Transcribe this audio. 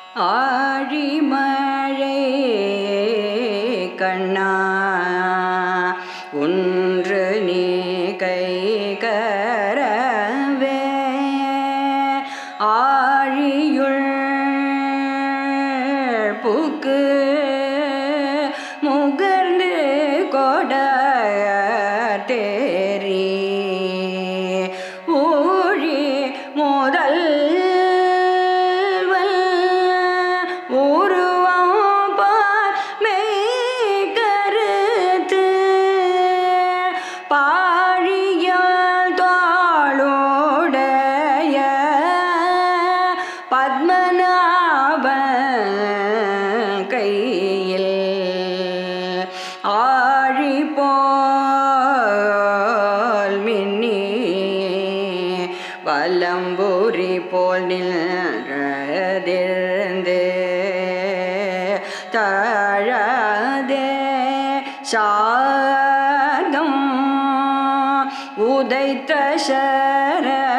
ஆழிமழை கண்ணா ஒன்று நீ கை கரவே ஆழியுள் புக்கு முகர்ந்து கொட தேரி ஊழி முதல் பாழியால் தாளோடைய பத்மநாப கையில் ஆழி போல் மின்னி வலம்புரி போல் நின்றதிர்ந்து தழாதே சார்கம் உதைத்த சர